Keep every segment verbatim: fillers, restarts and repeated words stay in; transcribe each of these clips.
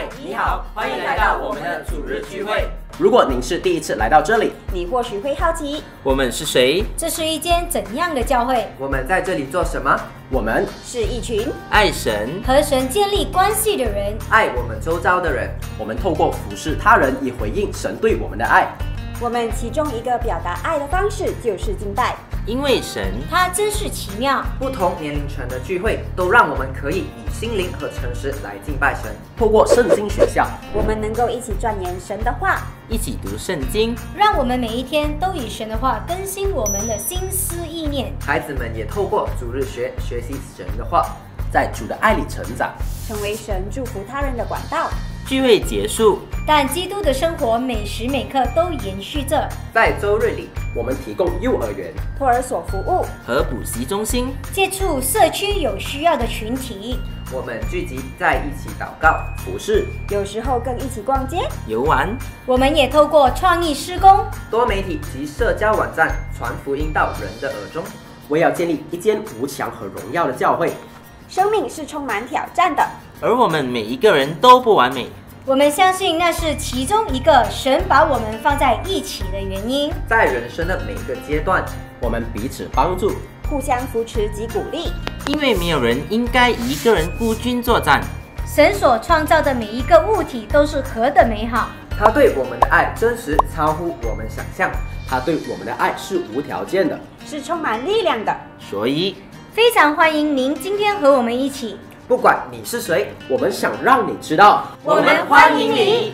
嗨，你好，欢迎来到我们的主日聚会。 如果您是第一次来到这里， 你或许会好奇， 我们是谁？ 这是一间怎样的教会？ 我们在这里做什么？ 我们是一群爱神和神建立关系的人， 爱我们周遭的人。 我们透过服侍他人，以回应神对我们的爱。 我们其中一个表达爱的方式就是敬拜， 因为神他真是奇妙。 不同年龄层的聚会，都让我们可以以心灵和诚实来敬拜神。 透过圣经学校， 我们能够一起钻研神的话， 一起读圣经， 让我们每一天都以神的话更新我们的心思意念。 孩子们也透过主日学学习神的话， 在主的爱里成长， 成为神祝福他人的管道。 聚会结束， 但基督的生活每时每刻都延续着。 在周日里， 我们提供幼儿园、 托儿所服务和补习中心， 接触社区有需要的群体。 我们聚集在一起祷告、 服侍， 有时候更一起逛街、 游玩。 我们也透过创意施工、 多媒体及社交网站传福音到人的耳中。 为要建立一间无墙和荣耀的教会。 生命是充满挑战的， 而我们每一个人都不完美。 我们相信那是其中一个神把我们放在一起的原因。 在人生的每个阶段， 我们彼此帮助， 互相扶持及鼓励。 因为没有人应该一个人孤军作战。 神所创造的每一个物体都是何等美好。 他对我们的爱真实超乎我们想象， 他对我们的爱是无条件的， 是充满力量的。 所以非常欢迎您今天和我们一起。 不管你是谁， 我们想让你知道， 我们欢迎你。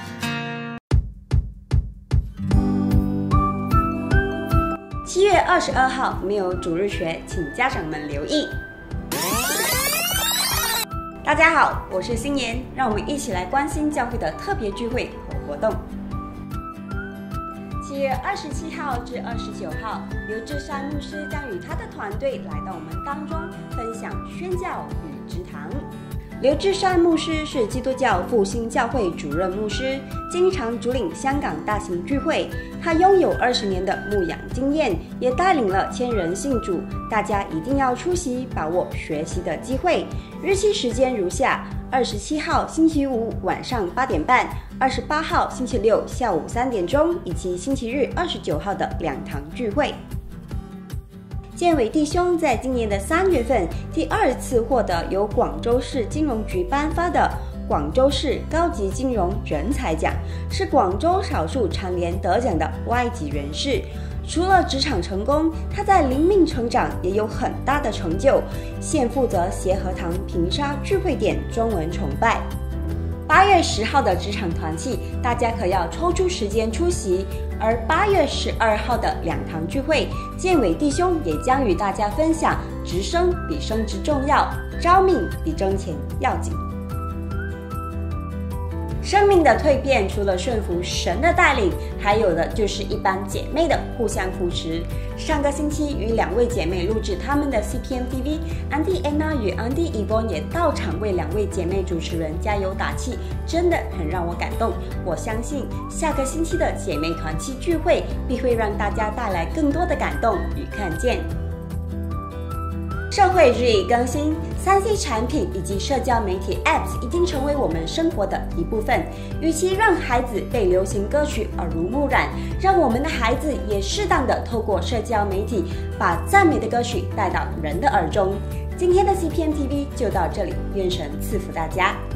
七月二十二号没有主日学，请家长们留意。大家好，我是新妍，让我们一起来关心教会的特别聚会和活动。七月二十七号至二十九号，刘志山牧师将与他的团队来到我们当中，分享宣教与职堂。刘志山牧师是基督教复兴教会主任牧师，经常主领香港大型聚会。他拥有二十年的牧养经验，也带领了千人信主。大家一定要出席，把握学习的机会。日期时间如下：二十七号星期五晚上八点半，二十八号星期六下午三点钟，以及星期日二十九号的两堂聚会。建伟弟兄在今年的三月份第二次获得由广州市金融局颁发的广州市高级金融人才奖，是广州少数蝉联得奖的外籍人士。除了职场成功，他在灵命成长也有很大的成就，现负责协和堂平沙聚会点中文崇拜。八月十号的职场团契，大家可要抽出时间出席。而八月十二号的两堂聚会，建伟弟兄也将与大家分享职升比升职重要，招命比挣钱要紧。生命的蜕变，除了顺服神的带领，还有的就是一班姐妹的互相扶持。上个星期与两位姐妹录制他们的 C P M T V，Auntie Anna 与 Auntie Yvonne 也到场为两位姐妹主持人加油打气，真的很让我感动。我相信下个星期的姐妹团契聚会必会让大家带来更多的感动与看见。社会日益更新，三 C 产品以及社交媒体 Apps 已经成为我们生活的一部分。与其让孩子被流行歌曲耳濡目染，让我们的孩子也适当的透过社交媒体，把赞美的歌曲带到人的耳中。今天的 C P M T V 就到这里，愿神赐福大家。